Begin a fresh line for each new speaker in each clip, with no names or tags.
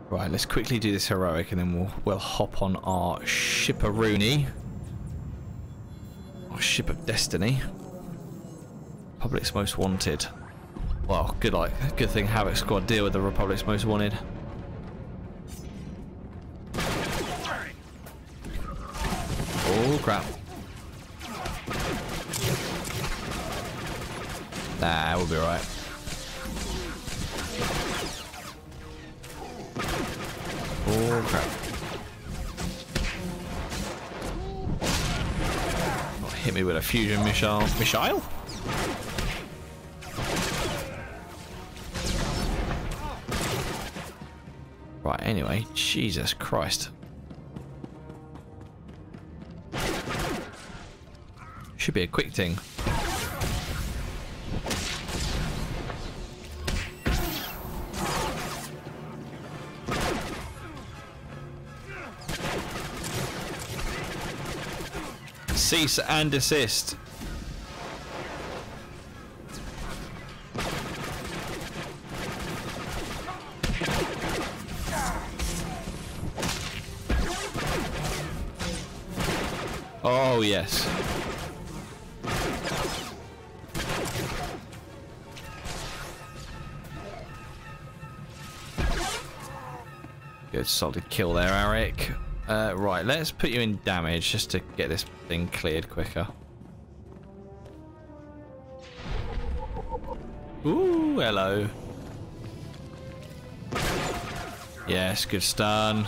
Right, let's quickly do this heroic and then we'll hop on our shipperoonie. Our ship of destiny. Republic's most wanted. Well, good thing Havoc Squad deal with the Republic's most wanted. Oh crap. Nah, we'll be alright. Oh crap. Oh, hit me with a fusion missile. Missile? Right, anyway, Jesus Christ. Should be a quick thing. Cease and desist. Oh, yes. Good solid kill there, Eric. Right, let's put you in damage just to get this thing cleared quicker. Ooh, hello. Yes, good stun.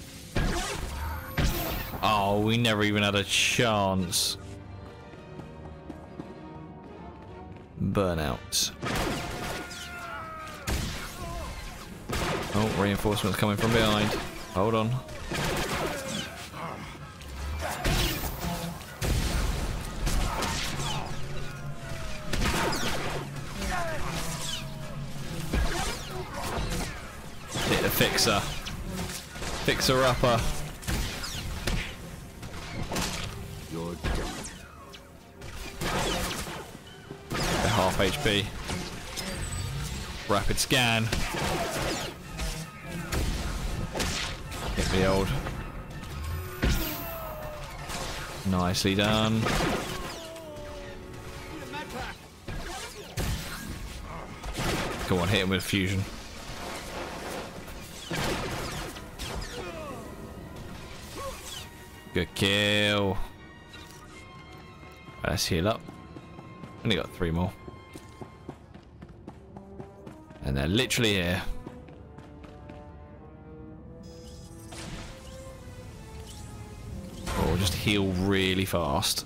Oh, we never even had a chance. Burnout. Oh, reinforcements coming from behind. Hold on. Hit the fixer. Fixer-upper. They're half HP. Rapid scan. Hit the old. Nicely done. Come on, hit him with fusion. Good kill. Let's heal up. Only got 3 more. And they're literally here. Or just heal really fast.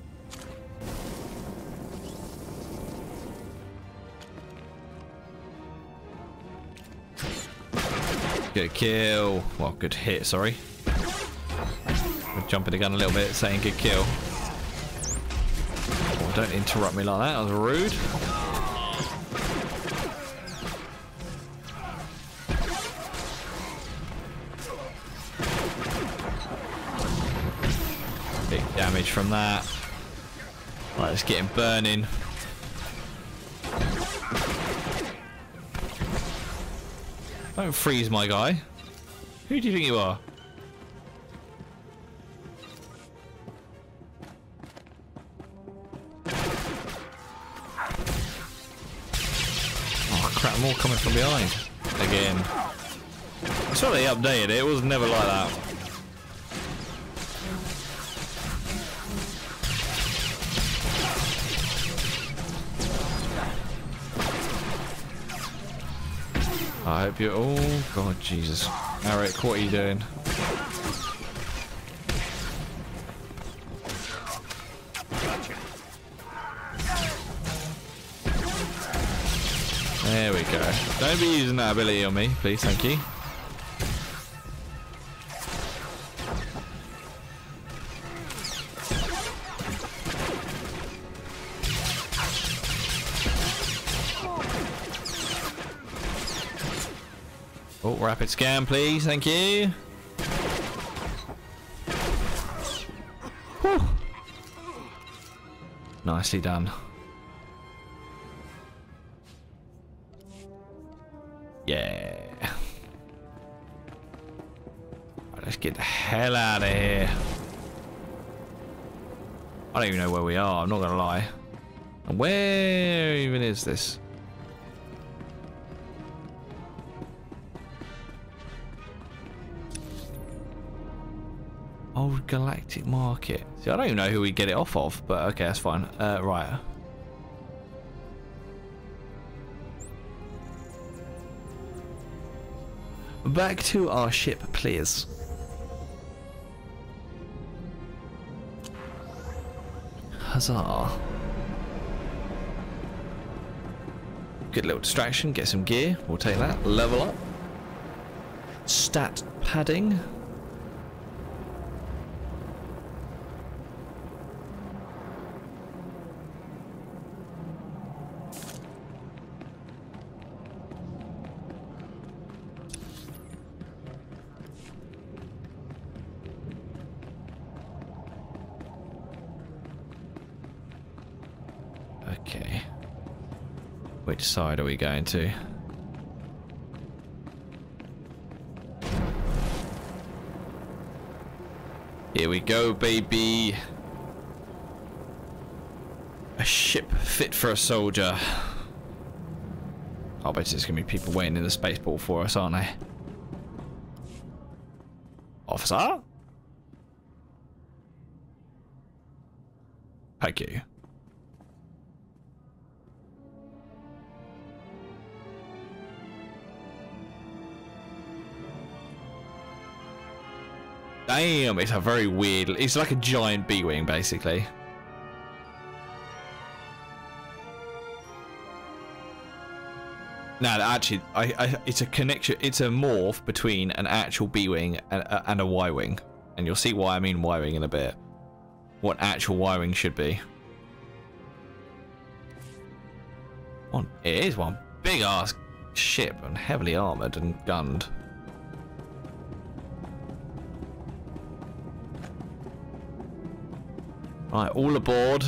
Good kill. Well, good hit, sorry. We're jumping the gun a little bit, saying good kill. Oh, don't interrupt me like that, that was rude. Big damage from that. Right, let's get him burning. Don't freeze my guy. Who do you think you are? Oh crap, more coming from behind. Again. I saw they updated it, it was never like that. I hope you're... Oh, God, Jesus. Eric, what are you doing? There we go. Don't be using that ability on me, please, thank you. Oh, rapid scan, please. Thank you. Whew. Nicely done. Yeah. let's get the hell out of here. I don't even know where we are, I'm not gonna lie. And where even is this? Old Galactic Market. See, I don't even know who we get it off of, but okay, that's fine. Right. Back to our ship, please. Huzzah. Good little distraction, get some gear, we'll take that. Level up. Stat padding. Okay. Which side are we going to? Here we go, baby. A ship fit for a soldier. I bet there's gonna be people waiting in the spaceport for us, aren't they? Officer? Thank you. Damn, it's a very weird... It's like a giant B-wing, basically. No, actually, it's a connection. It's a morph between an actual B-wing and a Y-wing, and you'll see why I mean Y-wing in a bit. What actual Y-wing should be. It is one big ass ship and heavily armored and gunned. Right, all aboard.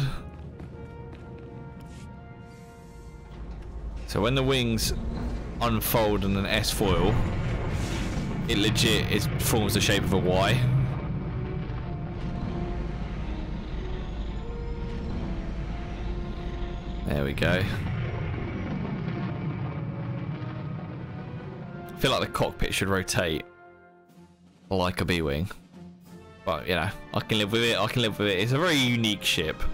So when the wings unfold in an S-foil, it legit forms the shape of a Y. There we go. I feel like the cockpit should rotate like a B-wing. But, you know, I can live with it, I can live with it. It's a very unique ship.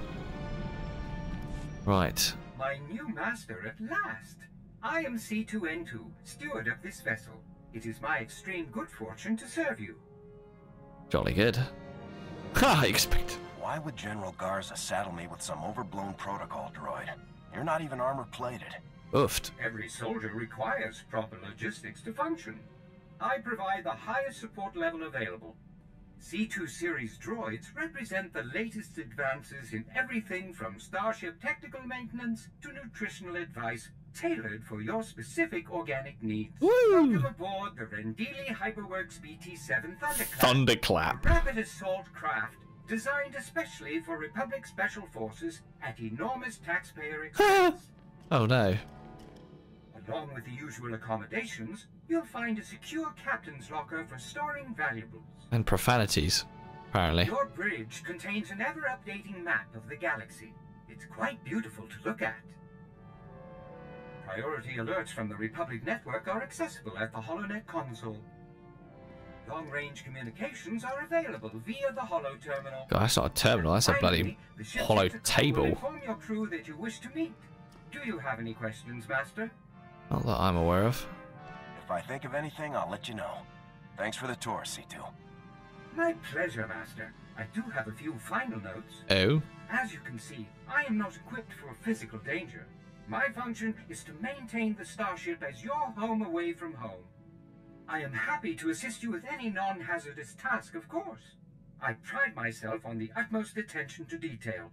Right.
My new master at last. I am C2N2, steward of this vessel. It is my extreme good fortune to serve you.
Jolly good. Ha! Expect.
Why would General Garza saddle me with some overblown protocol droid? You're not even armor-plated.
Oofed.
Every soldier requires proper logistics to function. I provide the highest support level available. C2 series droids represent the latest advances in everything from Starship technical maintenance to nutritional advice tailored for your specific organic needs.
Woo!
Welcome aboard the Rendili Hyperworks BT-7 Thunderclap.
Thunderclap.
A rapid assault craft designed especially for Republic Special Forces at enormous taxpayer expense.
Oh no.
Along with the usual accommodations, you'll find a secure captain's locker for storing valuables.
And profanities, apparently.
Your bridge contains an ever-updating map of the galaxy. It's quite beautiful to look at. Priority alerts from the Republic Network are accessible at the HoloNet console. Long-range communications are available via the Holo Terminal.
God, that's not a terminal, that's a bloody hollow table.
Inform your crew that you wish to meet. Do you have any questions, Master?
Not that I'm aware of.
If I think of anything, I'll let you know. Thanks for the tour, C2.
My pleasure, Master. I do have a few final notes.
Oh?
As you can see, I am not equipped for physical danger. My function is to maintain the starship as your home away from home. I am happy to assist you with any non-hazardous task, of course. I pride myself on the utmost attention to detail.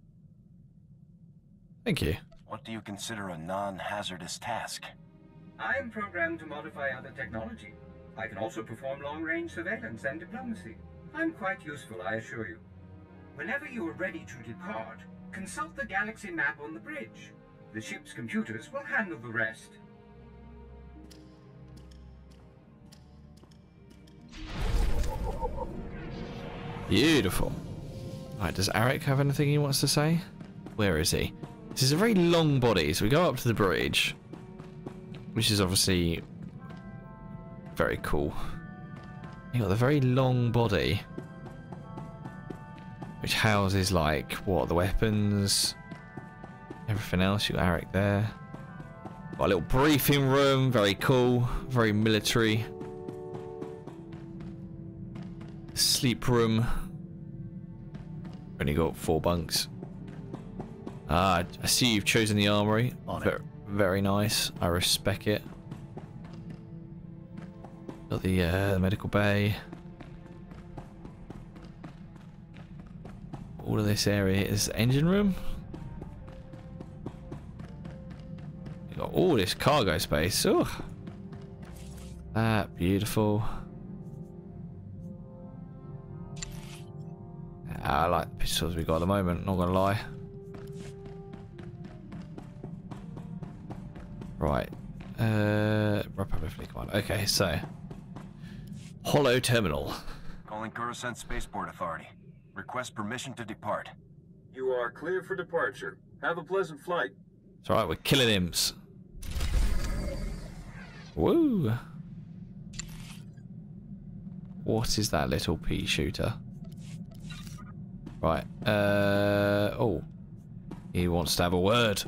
Thank you.
What do you consider a non-hazardous task?
I am programmed to modify other technology. I can also perform long-range surveillance and diplomacy. I'm quite useful, I assure you. Whenever you are ready to depart, consult the galaxy map on the bridge. The ship's computers will handle the rest.
Beautiful. Right, does Arik have anything he wants to say? Where is he? This is a very long body, so we go up to the bridge, which is obviously very cool. You got the very long body, which houses like what, the weapons, everything else. You got Arik there. Got a little briefing room, very cool, very military. Sleep room. Only got 4 bunks. Ah, I see you've chosen the armory. Very nice. I respect it. Got the medical bay. All of this area is engine room. You got all this cargo space. Oh, that beautiful. I like the pistols we got at the moment, not gonna lie. Right. Republic Fleet Command. Okay, so. Hollow Terminal.
Calling Coruscant Spaceport Authority. Request permission to depart.
You are clear for departure. Have a pleasant flight.
It's alright, we're killing imps. Woo! What is that little pea shooter? Right, oh. He wants to have a word.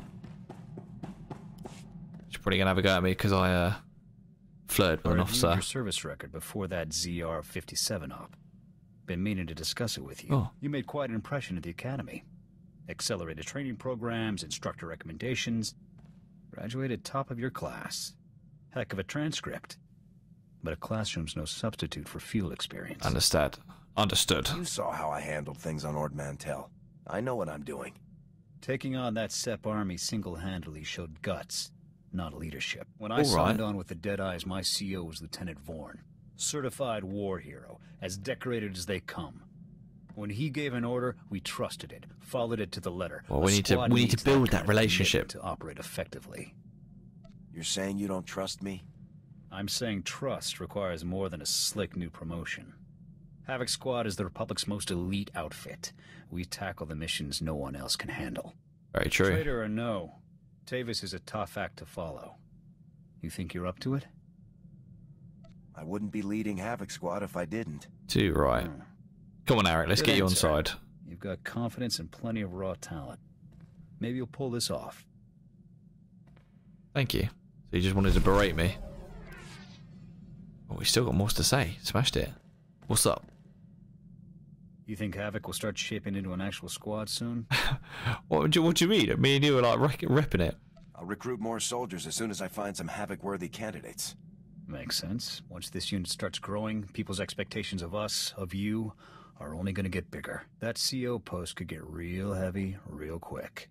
She's probably gonna have a go at me because I, flirted with an officer.
Your service record before that ZR-57 op. Been meaning to discuss it with you.
Oh.
You made quite an impression at the academy. Accelerated training programs, instructor recommendations. Graduated top of your class. Heck of a transcript. But a classroom's no substitute for field experience.
Understood. Understood.
You saw how I handled things on Ord Mantell. I know what I'm doing.
Taking on that SEP army single-handedly showed guts, not leadership. When I signed on with the Deadeyes, my CO was Lieutenant Vorn. Certified war hero, as decorated as they come. When he gave an order, we trusted it, followed it to the letter.
Well, we need to build that relationship
to operate effectively.
You're saying you don't trust me?
I'm saying trust requires more than a slick new promotion. Havoc Squad is the Republic's most elite outfit. We tackle the missions no one else can handle.
Very true.
Traitor or no, Tavis is a tough act to follow. You think you're up to it?
I wouldn't be leading Havoc Squad if I didn't.
Too right. Come on, Arik, let's get you on side.
You've got confidence and plenty of raw talent. Maybe you'll pull this off.
Thank you. So you just wanted to berate me. Oh, we still got more to say. Smashed it. What's up?
You think Havoc will start shaping into an actual squad soon?
What do you mean? Me and you were like repping it.
I'll recruit more soldiers as soon as I find some Havoc-worthy candidates.
Makes sense. Once this unit starts growing, people's expectations of us, of you, are only going to get bigger. That CO post could get real heavy, real quick.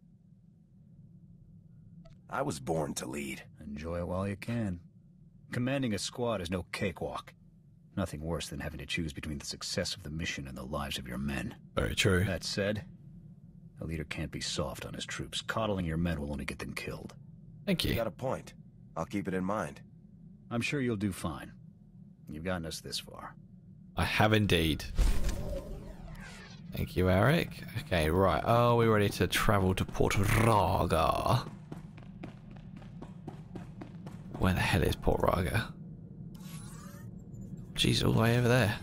I was born to lead.
Enjoy it while you can. Commanding a squad is no cakewalk. Nothing worse than having to choose between the success of the mission and the lives of your men.
Very true.
That said, a leader can't be soft on his troops. Coddling your men will only get them killed.
Thank you.
You got a point. I'll keep it in mind.
I'm sure you'll do fine. You've gotten us this far.
I have indeed. Thank you, Arik. Okay, right. Are we ready to travel to Port Raga? Where the hell is Port Raga? Jeez, all the way over there.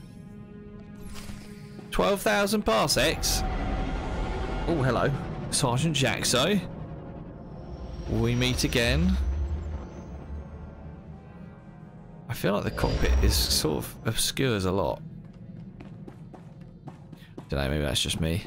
12,000 parsecs. Oh, hello. Sergeant Jaxo. We meet again. I feel like the cockpit is sort of obscures a lot. Don't know, maybe that's just me.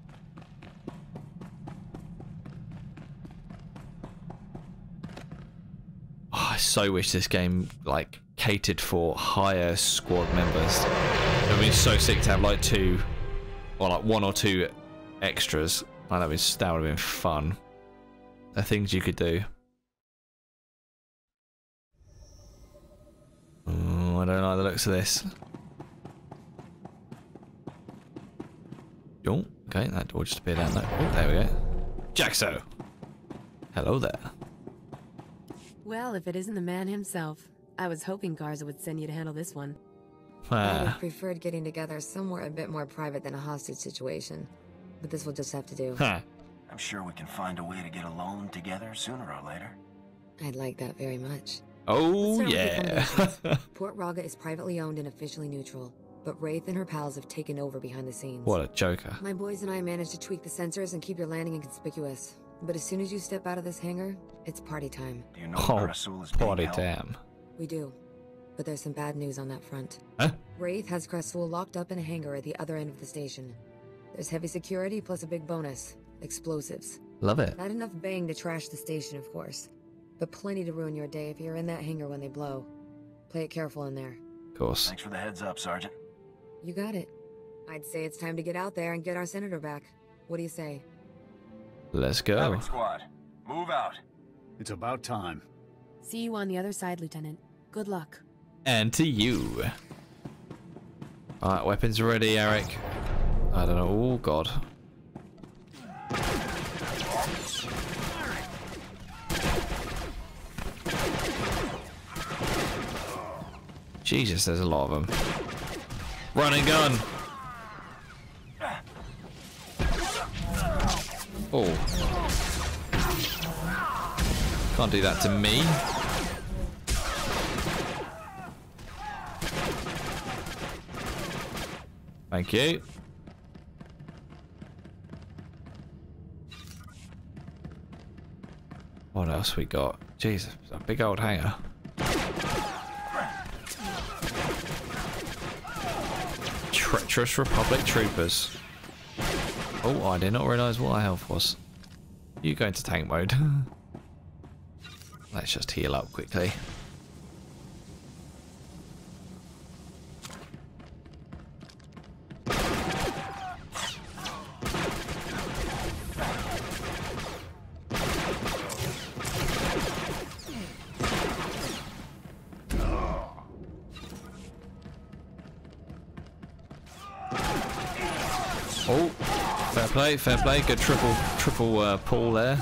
Oh, I so wish this game like catered for higher squad members. It would be so sick to have like two, or like one or two extras. Like that would have been fun. The things you could do. Oh, I don't like the looks of this. Oh, okay, that door just appeared down there. Oh, there we go. Jaxo! Hello there.
Well, if it isn't the man himself. I was hoping Garza would send you to handle this one. I would have preferred getting together somewhere a bit more private than a hostage situation. But this will just have to do.
I'm sure we can find a way to get alone together sooner or later.
I'd like that very much.
Oh,
Let's
yeah.
start with the fundamentals. Port Raga is privately owned and officially neutral, but Wraith and her pals have taken over behind the scenes.
What a joker.
My boys and I managed to tweak the sensors and keep your landing inconspicuous. But as soon as you step out of this hangar, it's party time.
Do you know
Oh,
where Rasul is being
party
held?
damn.
We do. But there's some bad news on that front.
Huh?
Wraith has Krasul locked up in a hangar at the other end of the station. There's heavy security plus a big bonus. Explosives.
Love it.
Not enough bang to trash the station, of course. But plenty to ruin your day if you're in that hangar when they blow. Play it careful in there.
Of course.
Thanks for the heads up, Sergeant.
You got it. I'd say it's time to get out there and get our senator back. What do you say?
Let's go.
Havoc Squad, move out.
It's about time.
See you on the other side, Lieutenant. Good luck.
And to you. Alright, weapons ready, Eric. I don't know. Oh, God. Jesus, there's a lot of them. Run and gun. Oh. Can't do that to me. Thank you. What else we got? Jesus, a big old hangar. Treacherous Republic troopers. Oh, I did not realise what our health was. You go into tank mode. Let's just heal up quickly. Oh, fair play, fair play. Good triple pull there.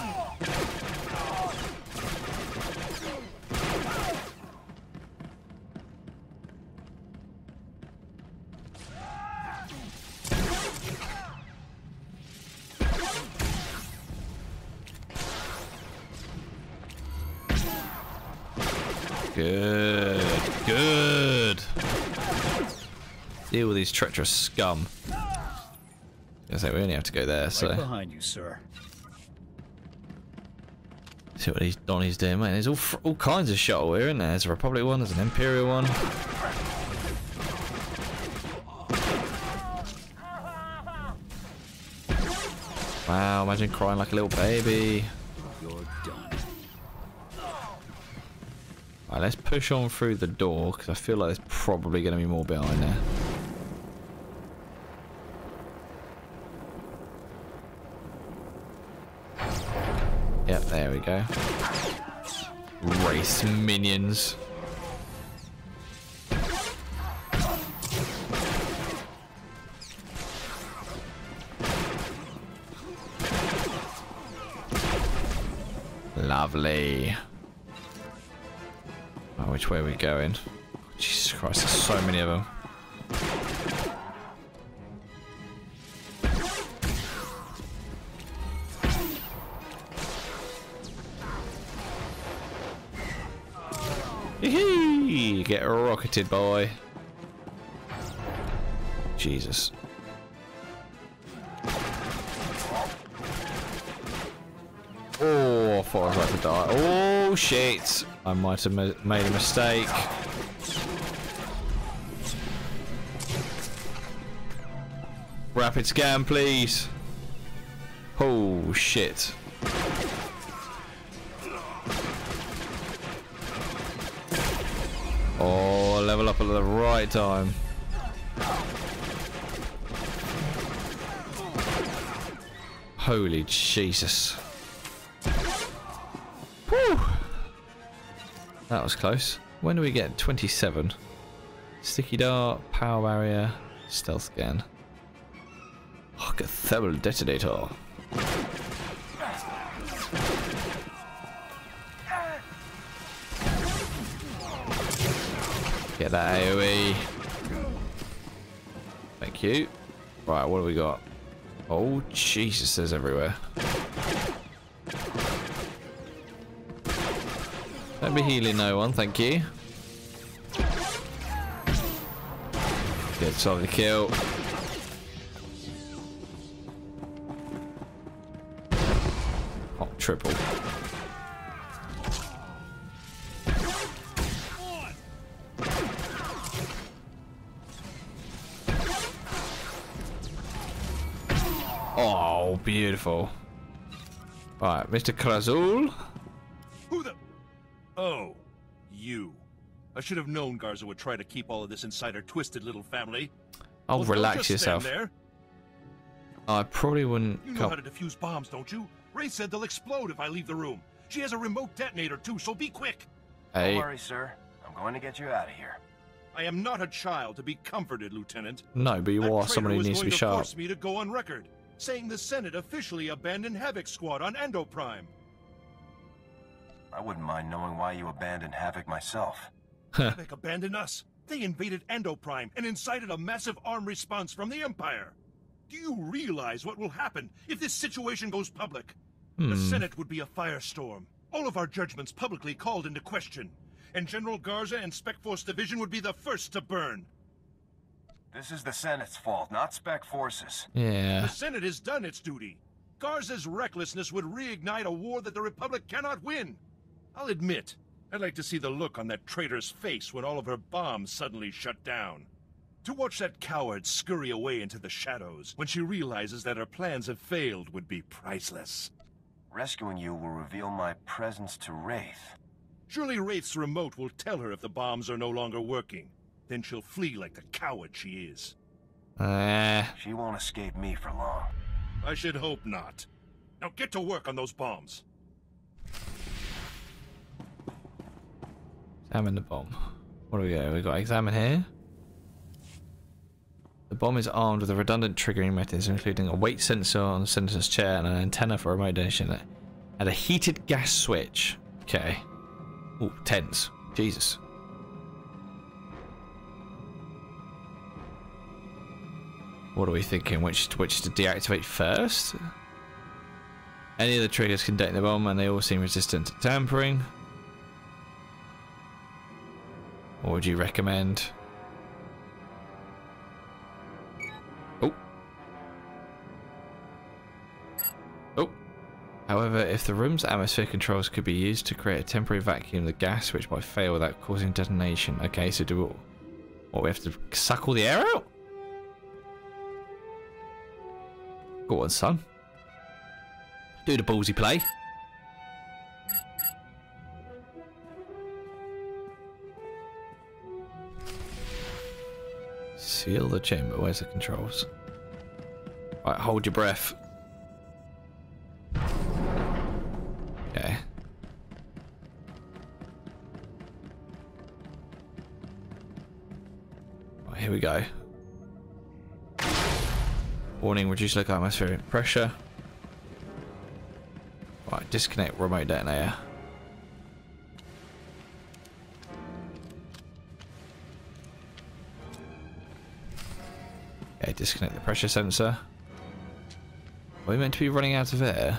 Good, good. Deal with these treacherous scum. I say we only have to go there, so.
Right behind you, sir.
See what Donnie's doing, mate. There's all kinds of shuttle here, isn't there? There's a Republic one, there's an Imperial one. Wow, imagine crying like a little baby.
You're done.
Alright, let's push on through the door, because I feel like there's probably going to be more behind there. Yep, there we go. Race minions. Lovely. Oh, which way are we going? Jesus Christ, there's so many of them. Yee-hee! Get rocketed, boy. Jesus. Oh, I thought I was about to die. Oh, shit. I might have made a mistake. Rapid scan, please. Oh, shit. Oh, level up at the right time. Holy Jesus. Whew. That was close. When do we get 27? Sticky dart, power barrier, stealth scan. Oh, get thermal detonator. Get that AoE. Thank you. Right, what do we got? Oh, Jesus, there's everywhere. Don't be healing no one, thank you. Good, solve the kill. Oh, triple. Oh, beautiful. Right, Mr. Krasul.
Who the... Oh, you. I should have known Garza would try to keep all of this inside her twisted little family.
Oh,
Well,
relax
don't just stand
yourself.
there.
I probably wouldn't...
You know how to defuse bombs, don't you? Ray said they'll explode if I leave the room. She has a remote detonator too, so be quick.
Hey.
Don't worry, sir. I'm going to get you out of here.
I am not a child to be comforted, Lieutenant.
No, but you
That
are
traitor
someone who
was
needs to
going
be sharp.
force me to go on record, saying the Senate officially abandoned Havoc Squad on Endoprime.
I wouldn't mind knowing why you abandoned Havoc myself.
Havoc abandoned us. They invaded Endoprime and incited a massive armed response from the Empire. Do you realize what will happen if this situation goes public? The Senate would be a firestorm. All of our judgments publicly called into question. And General Garza and Spec Force Division would be the first to burn.
This is the Senate's fault, not Spec Forces.
Yeah.
The Senate has done its duty. Garza's recklessness would reignite a war that the Republic cannot win. I'll admit, I'd like to see the look on that traitor's face when all of her bombs suddenly shut down. To watch that coward scurry away into the shadows when she realizes that her plans have failed would be priceless.
Rescuing you will reveal my presence to Wraith.
Surely Wraith's remote will tell her if the bombs are no longer working. Then she'll flee like the coward she is.
She won't escape me for long.
I should hope not. Now get to work on those bombs.
Examine the bomb. What do we got? We got examine here. The bomb is armed with a redundant triggering mechanism, including a weight sensor on the sensor's chair and an antenna for remote detonation, and a heated gas switch. Okay. Ooh, tense. Jesus. What are we thinking? Which to deactivate first? Any of the triggers can detonate the bomb, and they all seem resistant to tampering. What would you recommend? Oh. Oh. However, if the room's atmosphere controls could be used to create a temporary vacuum, the gas which might fail without causing detonation. Okay, so do we... What, we have to suck all the air out? Go on, son. Do the ballsy play. Seal the chamber. Where's the controls? Right, hold your breath. Okay. Right, here we go. Warning, reduce local atmospheric pressure. Right, disconnect remote detonator. Okay, disconnect the pressure sensor. Are we meant to be running out of air?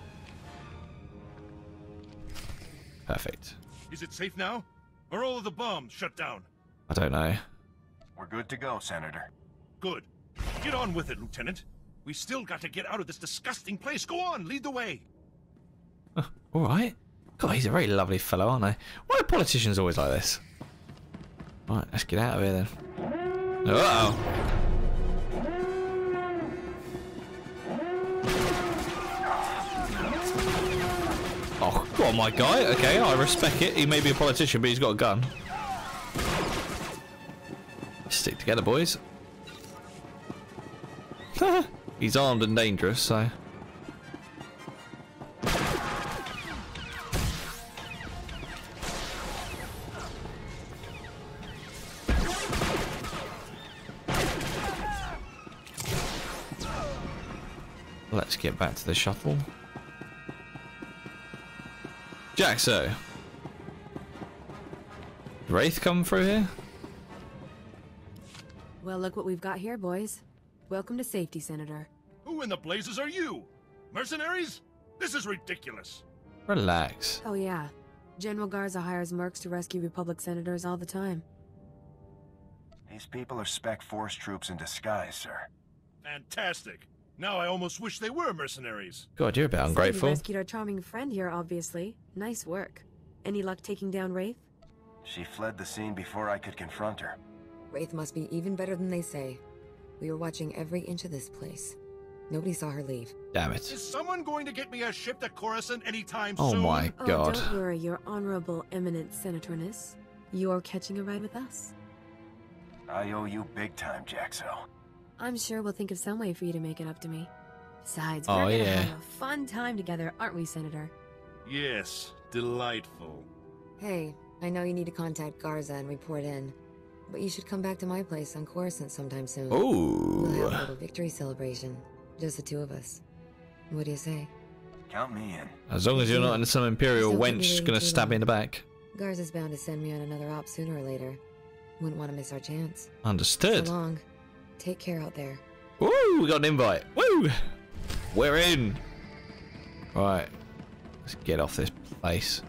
Perfect.
Is it safe now? Are all of the bombs shut down?
I don't know.
We're good to go, Senator.
Good. Get on with it, Lieutenant. We still got to get out of this disgusting place. Go on, lead the way.
Alright. God, he's a very lovely fellow, aren't they? Why are politicians always like this? Right, let's get out of here then. Uh-oh. Oh, go on, my guy. Okay, I respect it. He may be a politician, but he's got a gun. Stick together, boys. He's armed and dangerous, so... Let's get back to the shuttle. Jaxo. Wraith come through here?
Well, look what we've got here, boys. Welcome to safety, Senator.
Who in the blazes are you? Mercenaries? This is ridiculous.
Relax.
Oh yeah. General Garza hires mercs to rescue Republic senators all the time.
These people are spec force troops in disguise, sir.
Fantastic. Now I almost wish they were mercenaries.
God, you're a bit
So you
ungrateful.
rescued our charming friend here, obviously. Nice work. Any luck taking down Wraith?
She fled the scene before I could confront her.
Wraith must be even better than they say. We were watching every inch of this place. Nobody saw her leave.
Damn it.
Is someone going to get me a ship to Coruscant anytime
Oh
soon?
my god.
Oh, don't worry, your honorable eminent senatorness. You're catching a ride with us.
I owe you big time, Jaxo.
I'm sure we'll think of some way for you to make it up to me. Besides,
Oh,
we're gonna
yeah.
have a fun time together, aren't we, Senator?
Yes, delightful.
Hey, I know you need to contact Garza and report in, but you should come back to my place on Coruscant sometime soon. We'll have a
Ooh.
little victory celebration. Just the two of us. What do you say?
Count me in.
As long as you're not in some Imperial
Don't keep me
wench
waiting
gonna
too
stab me in the
long.
back.
Garza's bound to send me on another op sooner or later. Wouldn't want to miss our chance.
Understood.
So long. Take care out there.
Woo! We got an invite. Woo! We're in. Right. Let's get off this place.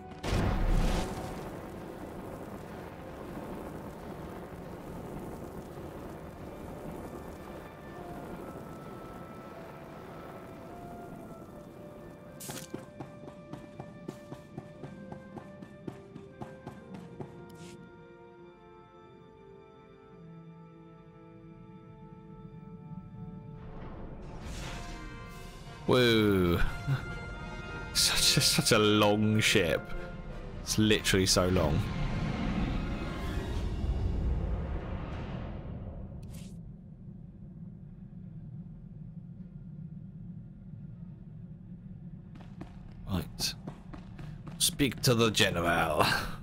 Woo. Such a long ship. It's literally so long. Right. Speak to the general.